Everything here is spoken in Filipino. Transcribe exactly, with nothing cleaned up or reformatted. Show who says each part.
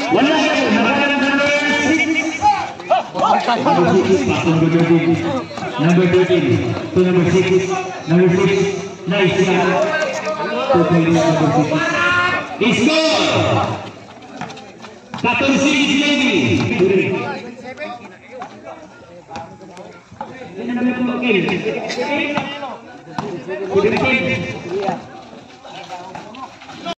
Speaker 1: Wala yan. Number six. Number thirteen. To number six. Number six. Nice shot. To number six. Is goal. fourteen lady. Number four.